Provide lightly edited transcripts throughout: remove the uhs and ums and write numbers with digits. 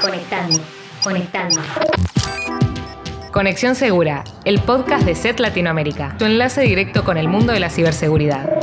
Conectando, conectando. Conexión Segura, el podcast de SET Latinoamérica, tu enlace directo con el mundo de la ciberseguridad.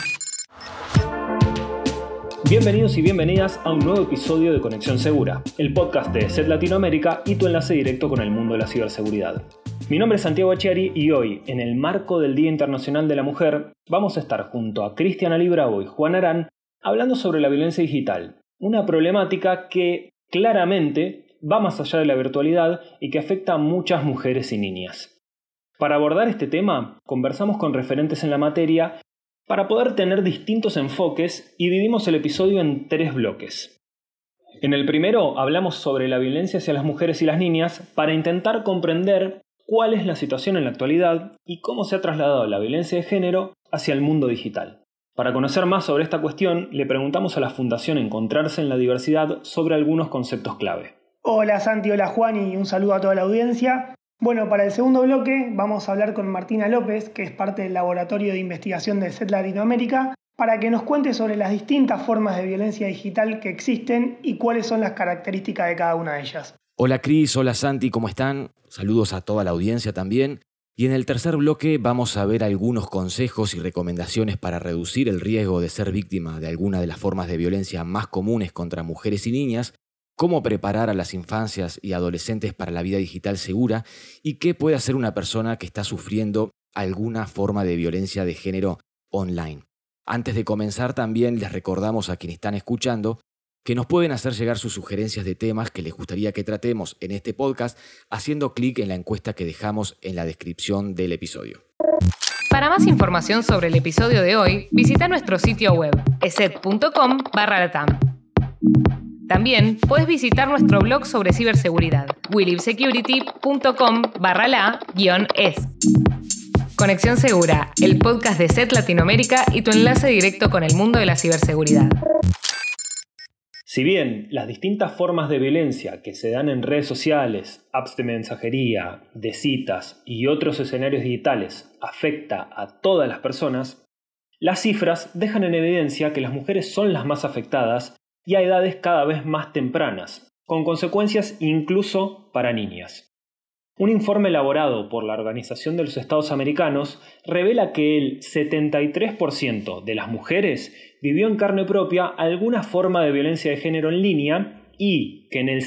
Bienvenidos y bienvenidas a un nuevo episodio de Conexión Segura, el podcast de SET Latinoamérica y tu enlace directo con el mundo de la ciberseguridad. Mi nombre es Santiago Achiari y hoy, en el marco del Día Internacional de la Mujer, vamos a estar junto a Cristian Ali Bravo y Juan Arán hablando sobre la violencia digital, una problemática que claramente va más allá de la virtualidad y que afecta a muchas mujeres y niñas. Para abordar este tema, conversamos con referentes en la materia para poder tener distintos enfoques y dividimos el episodio en 3 bloques. En el primero hablamos sobre la violencia hacia las mujeres y las niñas para intentar comprender cuál es la situación en la actualidad y cómo se ha trasladado la violencia de género hacia el mundo digital. Para conocer más sobre esta cuestión, le preguntamos a la Fundación Encontrarse en la Diversidad sobre algunos conceptos clave. Hola Santi, hola Juan y un saludo a toda la audiencia. Bueno, para el segundo bloque vamos a hablar con Martina López, que es parte del Laboratorio de Investigación de SET Latinoamérica, para que nos cuente sobre las distintas formas de violencia digital que existen y cuáles son las características de cada una de ellas. Hola Cris, hola Santi, ¿cómo están? Saludos a toda la audiencia también. Y en el tercer bloque vamos a ver algunos consejos y recomendaciones para reducir el riesgo de ser víctima de alguna de las formas de violencia más comunes contra mujeres y niñas, cómo preparar a las infancias y adolescentes para la vida digital segura y qué puede hacer una persona que está sufriendo alguna forma de violencia de género online. Antes de comenzar también les recordamos a quienes están escuchando que nos pueden hacer llegar sus sugerencias de temas que les gustaría que tratemos en este podcast haciendo clic en la encuesta que dejamos en la descripción del episodio. Para más información sobre el episodio de hoy, visita nuestro sitio web, eset.com/latam. También puedes visitar nuestro blog sobre ciberseguridad, willibsecurity.com/la-es. Conexión Segura, el podcast de SET Latinoamérica y tu enlace directo con el mundo de la ciberseguridad. Si bien las distintas formas de violencia que se dan en redes sociales, apps de mensajería, de citas y otros escenarios digitales afecta a todas las personas, las cifras dejan en evidencia que las mujeres son las más afectadas y a edades cada vez más tempranas, con consecuencias incluso para niñas. Un informe elaborado por la Organización de los Estados Americanos revela que el 73% de las mujeres vivió en carne propia alguna forma de violencia de género en línea y que en el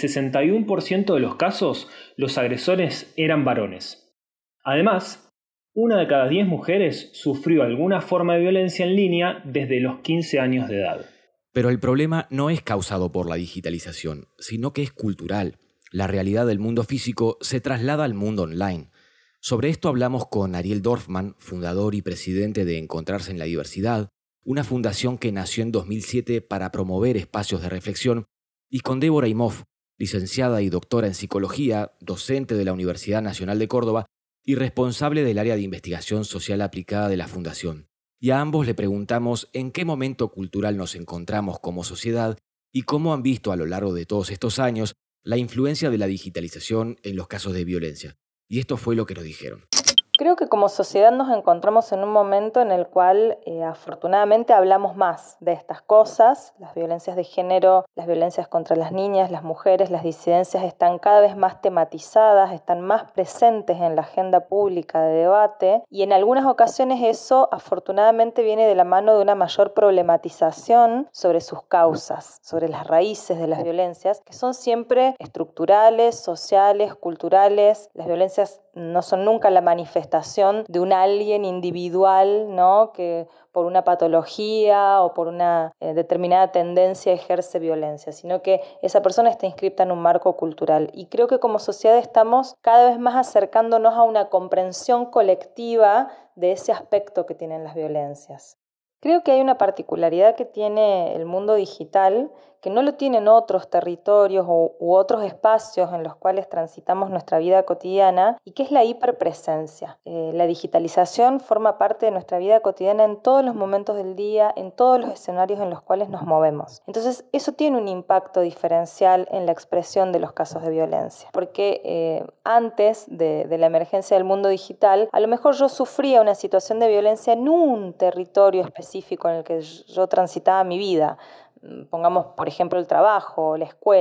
61% de los casos los agresores eran varones. Además, 1 de cada 10 mujeres sufrió alguna forma de violencia en línea desde los 15 años de edad. Pero el problema no es causado por la digitalización, sino que es cultural. La realidad del mundo físico se traslada al mundo online. Sobre esto hablamos con Ariel Dorfman, fundador y presidente de Encontrarse en la Diversidad, una fundación que nació en 2007 para promover espacios de reflexión, y con Débora Imhoff, licenciada y doctora en psicología, docente de la Universidad Nacional de Córdoba y responsable del área de investigación social aplicada de la fundación. Y a ambos le preguntamos en qué momento cultural nos encontramos como sociedad y cómo han visto a lo largo de todos estos años la influencia de la digitalización en los casos de violencia. Y esto fue lo que nos dijeron. Creo que como sociedad nos encontramos en un momento en el cual afortunadamente hablamos más de estas cosas. Las violencias de género, las violencias contra las niñas, las mujeres, las disidencias están cada vez más tematizadas, están más presentes en la agenda pública de debate y en algunas ocasiones eso afortunadamente viene de la mano de una mayor problematización sobre sus causas, sobre las raíces de las violencias, que son siempre estructurales, sociales, culturales. Las violencias no son nunca la manifestación de un alguien individual, ¿no?, que por una patología o por una determinada tendencia ejerce violencia, sino que esa persona está inscripta en un marco cultural. Y creo que como sociedad estamos cada vez más acercándonos a una comprensión colectiva de ese aspecto que tienen las violencias. Creo que hay una particularidad que tiene el mundo digital que no lo tienen otros territorios u otros espacios en los cuales transitamos nuestra vida cotidiana y que es la hiperpresencia. La digitalización forma parte de nuestra vida cotidiana en todos los momentos del día, en todos los escenarios en los cuales nos movemos. Entonces eso tiene un impacto diferencial en la expresión de los casos de violencia, porque antes de la emergencia del mundo digital, a lo mejor yo sufría una situación de violencia en un territorio específico en el que yo transitaba mi vida. Pongamos, por ejemplo, el trabajo o la escuela.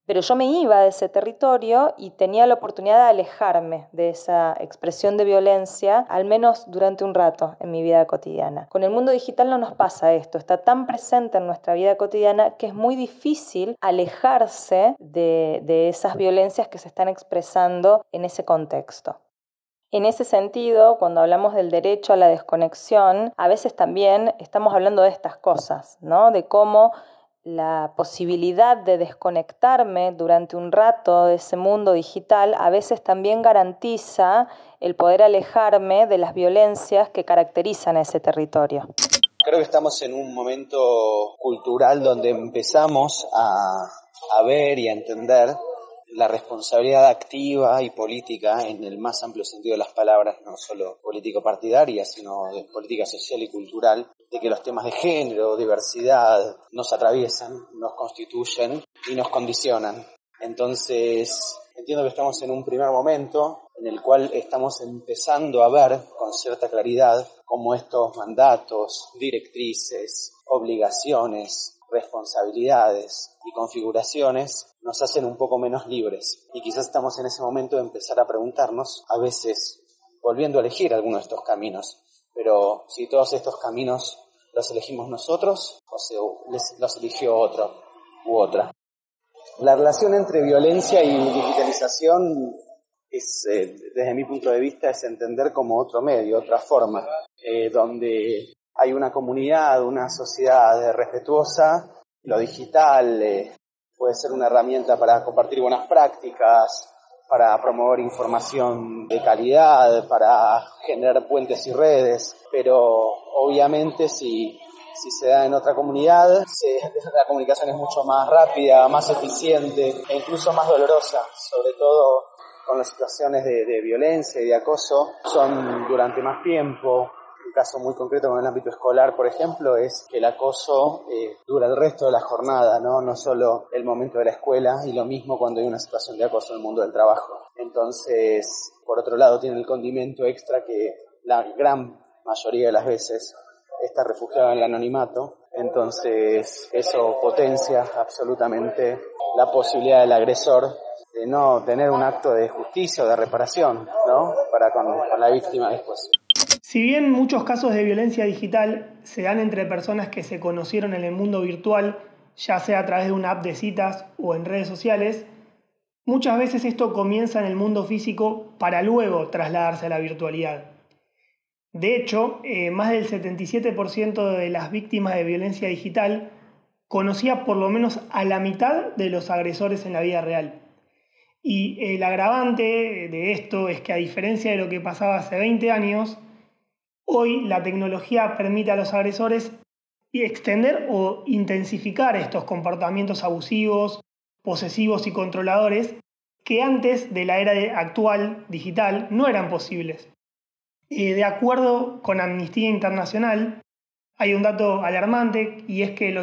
Pero yo me iba de ese territorio y tenía la oportunidad de alejarme de esa expresión de violencia, al menos durante un rato en mi vida cotidiana. Con el mundo digital no nos pasa esto, está tan presente en nuestra vida cotidiana que es muy difícil alejarse de esas violencias que se están expresando en ese contexto. En ese sentido, cuando hablamos del derecho a la desconexión, a veces también estamos hablando de estas cosas, ¿no? De cómo la posibilidad de desconectarme durante un rato de ese mundo digital a veces también garantiza el poder alejarme de las violencias que caracterizan a ese territorio. Creo que estamos en un momento cultural donde empezamos a ver y a entender la responsabilidad activa y política en el más amplio sentido de las palabras, no solo político-partidaria, sino de política social y cultural, de que los temas de género, diversidad, nos atraviesan, nos constituyen y nos condicionan. Entonces, entiendo que estamos en un primer momento en el cual estamos empezando a ver con cierta claridad cómo estos mandatos, directrices, obligaciones, responsabilidades y configuraciones nos hacen un poco menos libres. Y quizás estamos en ese momento de empezar a preguntarnos, a veces volviendo a elegir alguno de estos caminos, pero si todos estos caminos los elegimos nosotros o los eligió otro u otra. La relación entre violencia y digitalización es, desde mi punto de vista, es entender como otro medio, otra forma, donde hay una comunidad, una sociedad respetuosa. Lo digital puede ser una herramienta para compartir buenas prácticas, para promover información de calidad, para generar puentes y redes, pero obviamente si se da en otra comunidad, la comunicación es mucho más rápida, más eficiente e incluso más dolorosa, sobre todo con las situaciones de violencia y de acoso, son durante más tiempo. Un caso muy concreto con el ámbito escolar, por ejemplo, es que el acoso dura el resto de la jornada, no solo el momento de la escuela, y lo mismo cuando hay una situación de acoso en el mundo del trabajo. Entonces, por otro lado, tiene el condimento extra que la gran mayoría de las veces está refugiado en el anonimato. Entonces, eso potencia absolutamente la posibilidad del agresor de no tener un acto de justicia o de reparación, ¿no? Para con la víctima después. Si bien muchos casos de violencia digital se dan entre personas que se conocieron en el mundo virtual, ya sea a través de una app de citas o en redes sociales, muchas veces esto comienza en el mundo físico para luego trasladarse a la virtualidad. De hecho, más del 77% de las víctimas de violencia digital conocía por lo menos a la mitad de los agresores en la vida real. Y el agravante de esto es que, a diferencia de lo que pasaba hace 20 años, hoy la tecnología permite a los agresores extender o intensificar estos comportamientos abusivos, posesivos y controladores que antes de la era actual digital no eran posibles. De acuerdo con Amnistía Internacional, hay un dato alarmante, y es que el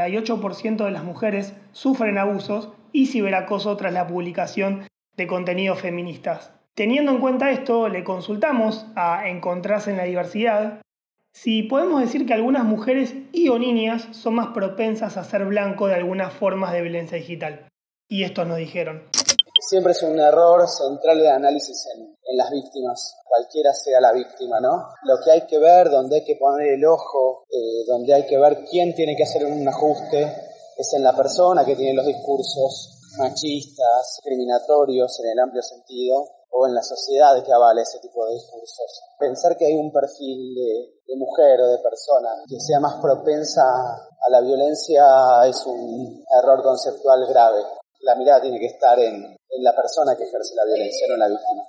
88% de las mujeres sufren abusos y ciberacoso tras la publicación de contenidos feministas. Teniendo en cuenta esto, le consultamos a Encontrarse en la Diversidad si podemos decir que algunas mujeres y o niñas son más propensas a ser blanco de algunas formas de violencia digital. Y estos nos dijeron: siempre es un error central de análisis en las víctimas, cualquiera sea la víctima, ¿no? Lo que hay que ver, donde hay que poner el ojo, donde hay que ver quién tiene que hacer un ajuste, es en la persona que tiene los discursos machistas, discriminatorios en el amplio sentido, o en la sociedad que avala ese tipo de discursos. Pensar que hay un perfil de mujer o de persona que sea más propensa a la violencia es un error conceptual grave. La mirada tiene que estar en la persona que ejerce la violencia, no en la víctima.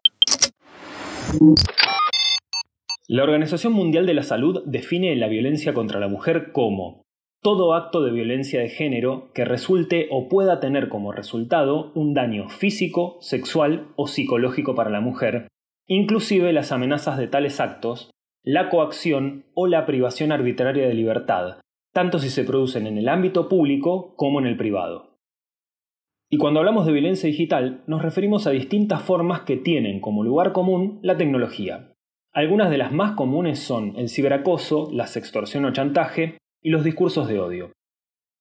La Organización Mundial de la Salud define la violencia contra la mujer como todo acto de violencia de género que resulte o pueda tener como resultado un daño físico, sexual o psicológico para la mujer, inclusive las amenazas de tales actos, la coacción o la privación arbitraria de libertad, tanto si se producen en el ámbito público como en el privado. Y cuando hablamos de violencia digital, nos referimos a distintas formas que tienen como lugar común la tecnología. Algunas de las más comunes son el ciberacoso, la sextorsión o chantaje y los discursos de odio.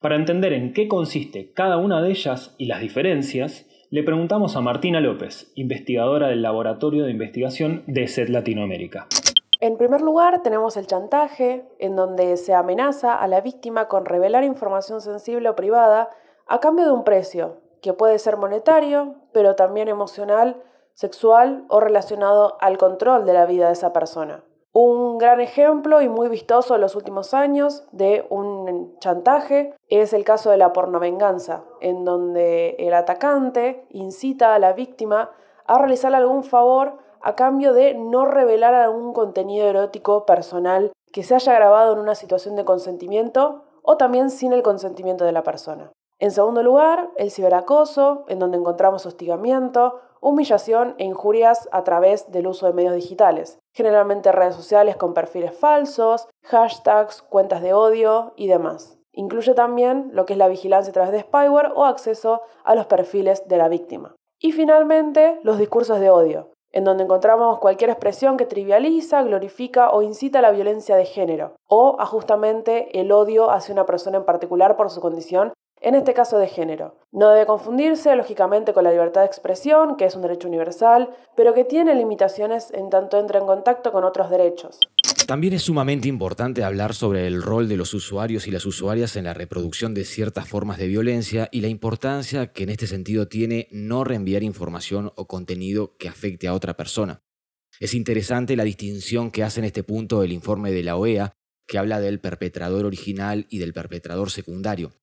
Para entender en qué consiste cada una de ellas y las diferencias, le preguntamos a Martina López, investigadora del Laboratorio de Investigación de SED Latinoamérica. En primer lugar, tenemos el chantaje, en donde se amenaza a la víctima con revelar información sensible o privada a cambio de un precio, que puede ser monetario, pero también emocional, sexual o relacionado al control de la vida de esa persona. Un gran ejemplo y muy vistoso en los últimos años de un chantaje es el caso de la pornovenganza, en donde el atacante incita a la víctima a realizar algún favor a cambio de no revelar algún contenido erótico personal que se haya grabado en una situación de consentimiento o también sin el consentimiento de la persona. En segundo lugar, el ciberacoso, en donde encontramos hostigamiento, humillación e injurias a través del uso de medios digitales, generalmente redes sociales con perfiles falsos, hashtags, cuentas de odio y demás. Incluye también lo que es la vigilancia a través de spyware o acceso a los perfiles de la víctima. Y finalmente, los discursos de odio, en donde encontramos cualquier expresión que trivializa, glorifica o incita a la violencia de género, o a justamente el odio hacia una persona en particular por su condición, en este caso de género. No debe confundirse, lógicamente, con la libertad de expresión, que es un derecho universal, pero que tiene limitaciones en tanto entra en contacto con otros derechos. También es sumamente importante hablar sobre el rol de los usuarios y las usuarias en la reproducción de ciertas formas de violencia y la importancia que en este sentido tiene no reenviar información o contenido que afecte a otra persona. Es interesante la distinción que hace en este punto el informe de la OEA, que habla del perpetrador original y del perpetrador secundario.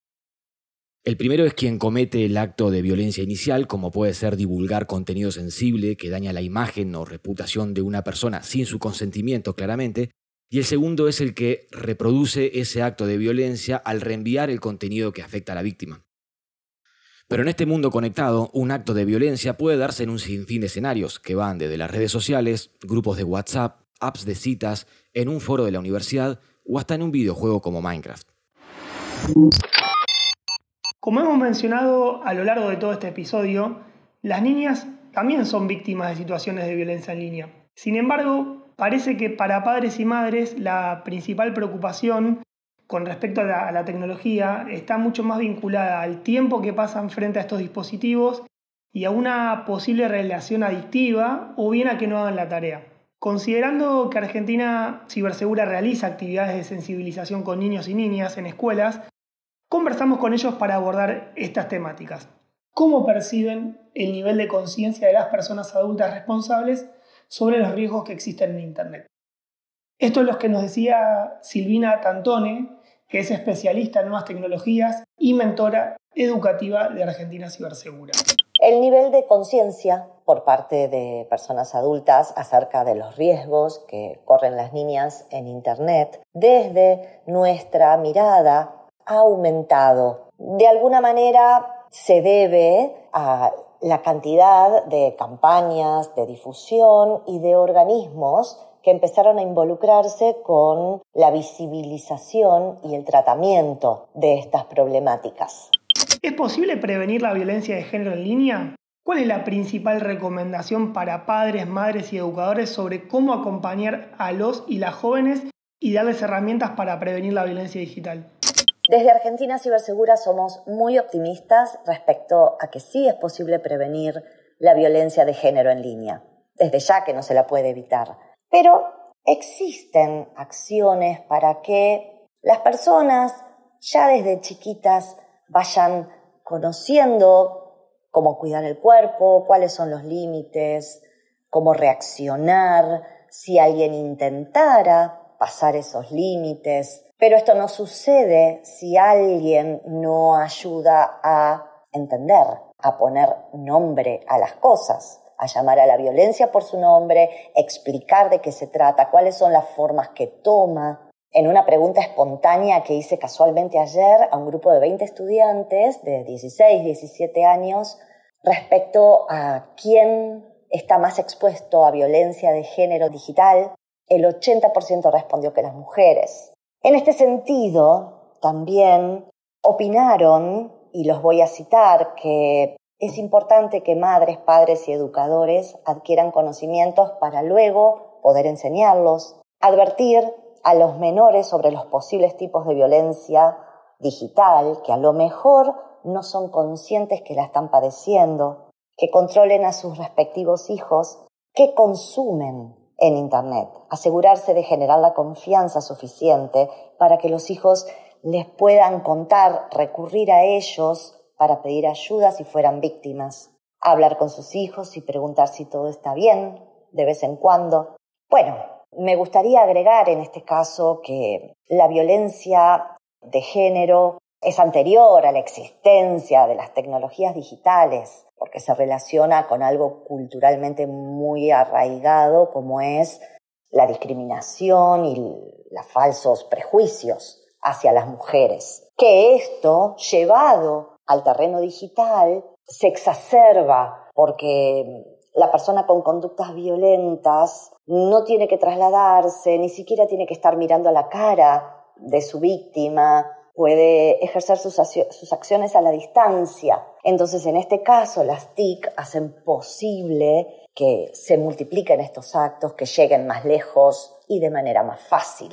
El primero es quien comete el acto de violencia inicial, como puede ser divulgar contenido sensible que daña la imagen o reputación de una persona sin su consentimiento claramente, y el segundo es el que reproduce ese acto de violencia al reenviar el contenido que afecta a la víctima. Pero en este mundo conectado, un acto de violencia puede darse en un sinfín de escenarios que van desde las redes sociales, grupos de WhatsApp, apps de citas, en un foro de la universidad o hasta en un videojuego como Minecraft. Como hemos mencionado a lo largo de todo este episodio, las niñas también son víctimas de situaciones de violencia en línea. Sin embargo, parece que para padres y madres la principal preocupación con respecto a la tecnología está mucho más vinculada al tiempo que pasan frente a estos dispositivos y a una posible relación adictiva o bien a que no hagan la tarea. Considerando que Argentina Cibersegura realiza actividades de sensibilización con niños y niñas en escuelas, conversamos con ellos para abordar estas temáticas. ¿Cómo perciben el nivel de conciencia de las personas adultas responsables sobre los riesgos que existen en Internet? Esto es lo que nos decía Silvina Tantone, que es especialista en nuevas tecnologías y mentora educativa de Argentina Cibersegura. El nivel de conciencia por parte de personas adultas acerca de los riesgos que corren las niñas en Internet, desde nuestra mirada, ha aumentado. De alguna manera se debe a la cantidad de campañas, de difusión y de organismos que empezaron a involucrarse con la visibilización y el tratamiento de estas problemáticas. ¿Es posible prevenir la violencia de género en línea? ¿Cuál es la principal recomendación para padres, madres y educadores sobre cómo acompañar a los y las jóvenes y darles herramientas para prevenir la violencia digital? Desde Argentina Cibersegura somos muy optimistas respecto a que sí es posible prevenir la violencia de género en línea, desde ya que no se la puede evitar. Pero existen acciones para que las personas ya desde chiquitas vayan conociendo cómo cuidar el cuerpo, cuáles son los límites, cómo reaccionar si alguien intentara pasar esos límites. Pero esto no sucede si alguien no ayuda a entender, a poner nombre a las cosas, a llamar a la violencia por su nombre, explicar de qué se trata, cuáles son las formas que toma. En una pregunta espontánea que hice casualmente ayer a un grupo de 20 estudiantes de 16, 17 años respecto a quién está más expuesto a violencia de género digital, el 80% respondió que las mujeres. En este sentido, también opinaron, y los voy a citar, que es importante que madres, padres y educadores adquieran conocimientos para luego poder enseñarlos, advertir a los menores sobre los posibles tipos de violencia digital, que a lo mejor no son conscientes que la están padeciendo, que controlen a sus respectivos hijos, que consumen en Internet. Asegurarse de generar la confianza suficiente para que los hijos les puedan contar, recurrir a ellos para pedir ayuda si fueran víctimas. Hablar con sus hijos y preguntar si todo está bien de vez en cuando. Bueno, me gustaría agregar en este caso que la violencia de género es anterior a la existencia de las tecnologías digitales, porque se relaciona con algo culturalmente muy arraigado como es la discriminación y los falsos prejuicios hacia las mujeres. Que esto, llevado al terreno digital, se exacerba porque la persona con conductas violentas no tiene que trasladarse, ni siquiera tiene que estar mirando a la cara de su víctima, puede ejercer sus acciones a la distancia. Entonces, en este caso, las TIC hacen posible que se multipliquen estos actos, que lleguen más lejos y de manera más fácil.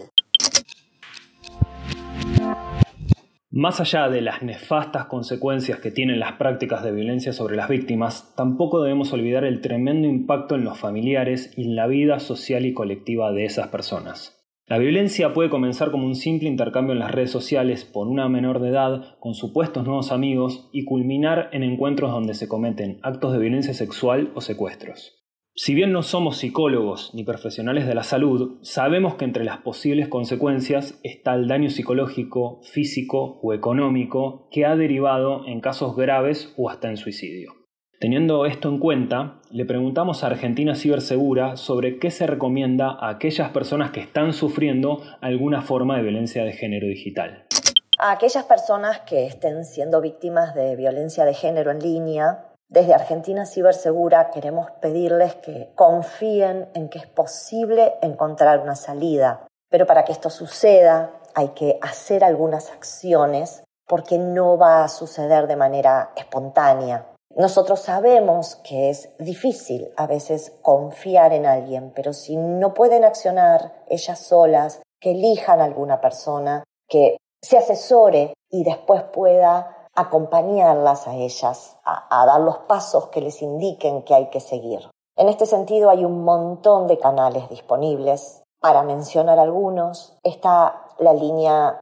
Más allá de las nefastas consecuencias que tienen las prácticas de violencia sobre las víctimas, tampoco debemos olvidar el tremendo impacto en los familiares y en la vida social y colectiva de esas personas. La violencia puede comenzar como un simple intercambio en las redes sociales por una menor de edad con supuestos nuevos amigos y culminar en encuentros donde se cometen actos de violencia sexual o secuestros. Si bien no somos psicólogos ni profesionales de la salud, sabemos que entre las posibles consecuencias está el daño psicológico, físico o económico que ha derivado en casos graves o hasta en suicidio. Teniendo esto en cuenta, le preguntamos a Argentina Cibersegura sobre qué se recomienda a aquellas personas que están sufriendo alguna forma de violencia de género digital. A aquellas personas que estén siendo víctimas de violencia de género en línea, desde Argentina Cibersegura queremos pedirles que confíen en que es posible encontrar una salida. Pero para que esto suceda hay que hacer algunas acciones porque no va a suceder de manera espontánea. Nosotros sabemos que es difícil a veces confiar en alguien, pero si no pueden accionar ellas solas, que elijan a alguna persona, que se asesore y después pueda acompañarlas a ellas, a dar los pasos que les indiquen que hay que seguir. En este sentido hay un montón de canales disponibles. Para mencionar algunos, está la línea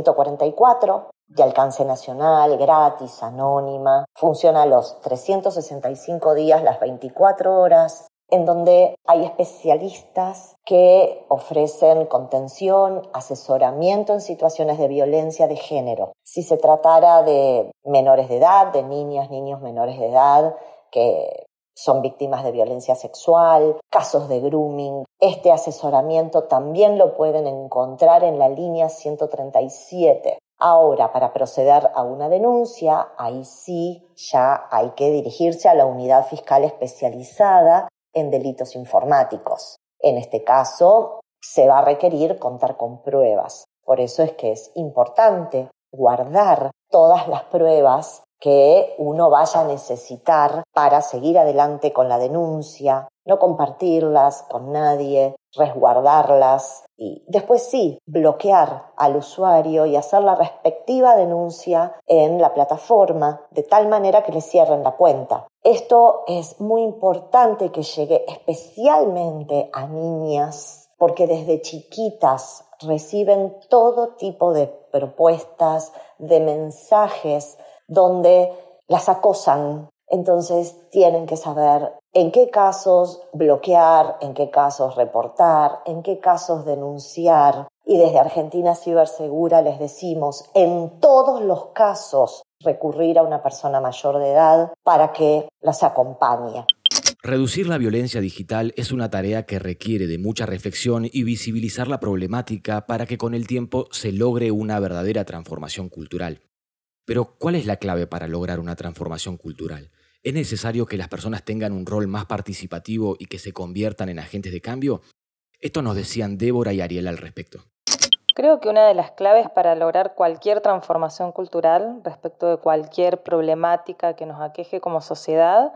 144, de alcance nacional, gratis, anónima. Funciona los 365 días, las 24 horas, en donde hay especialistas que ofrecen contención, asesoramiento en situaciones de violencia de género. Si se tratara de menores de edad, de niñas, niños menores de edad que son víctimas de violencia sexual, casos de grooming, este asesoramiento también lo pueden encontrar en la línea 137. Ahora, para proceder a una denuncia, ahí sí ya hay que dirigirse a la unidad fiscal especializada en delitos informáticos. En este caso, se va a requerir contar con pruebas. Por eso es que es importante guardar todas las pruebas que uno vaya a necesitar para seguir adelante con la denuncia, no compartirlas con nadie, resguardarlas y después sí, bloquear al usuario y hacer la respectiva denuncia en la plataforma de tal manera que le cierren la cuenta. Esto es muy importante que llegue especialmente a niñas porque desde chiquitas reciben todo tipo de propuestas, de mensajes donde las acosan. Entonces tienen que saber en qué casos bloquear, en qué casos reportar, en qué casos denunciar. Y desde Argentina Cibersegura les decimos, en todos los casos, recurrir a una persona mayor de edad para que las acompañe. Reducir la violencia digital es una tarea que requiere de mucha reflexión y visibilizar la problemática para que con el tiempo se logre una verdadera transformación cultural. Pero, ¿cuál es la clave para lograr una transformación cultural? ¿Es necesario que las personas tengan un rol más participativo y que se conviertan en agentes de cambio? Esto nos decían Débora y Ariel al respecto. Creo que una de las claves para lograr cualquier transformación cultural respecto de cualquier problemática que nos aqueje como sociedad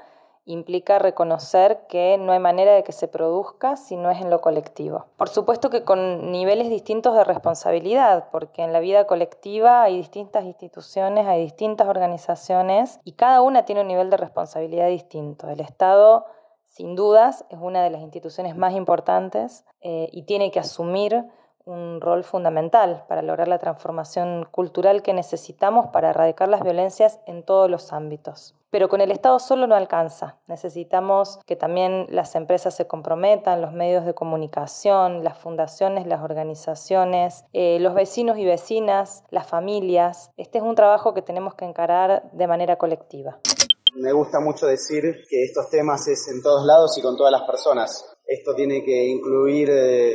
implica reconocer que no hay manera de que se produzca si no es en lo colectivo. Por supuesto que con niveles distintos de responsabilidad, porque en la vida colectiva hay distintas instituciones, hay distintas organizaciones y cada una tiene un nivel de responsabilidad distinto. El Estado, sin dudas, es una de las instituciones más importantes y tiene que asumir un rol fundamental para lograr la transformación cultural que necesitamos para erradicar las violencias en todos los ámbitos. Pero con el Estado solo no alcanza. Necesitamos que también las empresas se comprometan, los medios de comunicación, las fundaciones, las organizaciones, los vecinos y vecinas, las familias. Este es un trabajo que tenemos que encarar de manera colectiva. Me gusta mucho decir que estos temas es en todos lados y con todas las personas. Esto tiene que incluir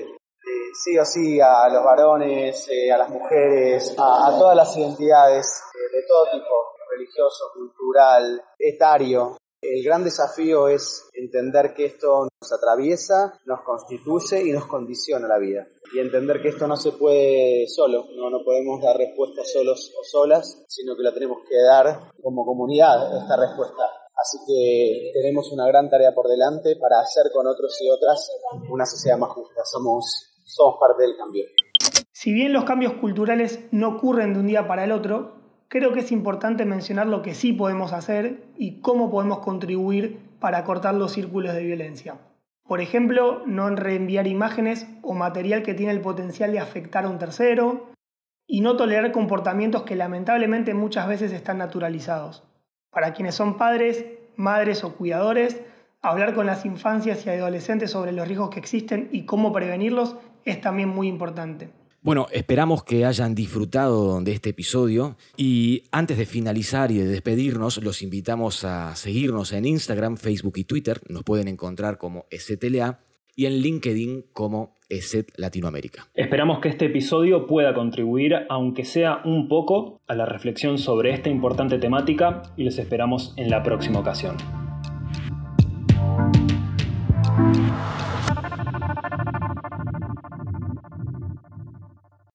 sí o sí a los varones, a las mujeres, a todas las identidades de todo tipo, religioso, cultural, etario. El gran desafío es entender que esto nos atraviesa, nos constituye y nos condiciona la vida. Y entender que esto no se puede solo, no podemos dar respuesta solos o solas, sino que la tenemos que dar como comunidad, esta respuesta. Así que tenemos una gran tarea por delante para hacer con otros y otras una sociedad más justa. Somos parte del cambio. Si bien los cambios culturales no ocurren de un día para el otro, creo que es importante mencionar lo que sí podemos hacer y cómo podemos contribuir para cortar los círculos de violencia. Por ejemplo, no reenviar imágenes o material que tiene el potencial de afectar a un tercero y no tolerar comportamientos que lamentablemente muchas veces están naturalizados. Para quienes son padres, madres o cuidadores, hablar con las infancias y adolescentes sobre los riesgos que existen y cómo prevenirlos es también muy importante. Bueno, esperamos que hayan disfrutado de este episodio y antes de finalizar y de despedirnos, los invitamos a seguirnos en Instagram, Facebook y Twitter. Nos pueden encontrar como ESETLA y en LinkedIn como ESET Latinoamérica. Esperamos que este episodio pueda contribuir, aunque sea un poco, a la reflexión sobre esta importante temática y les esperamos en la próxima ocasión.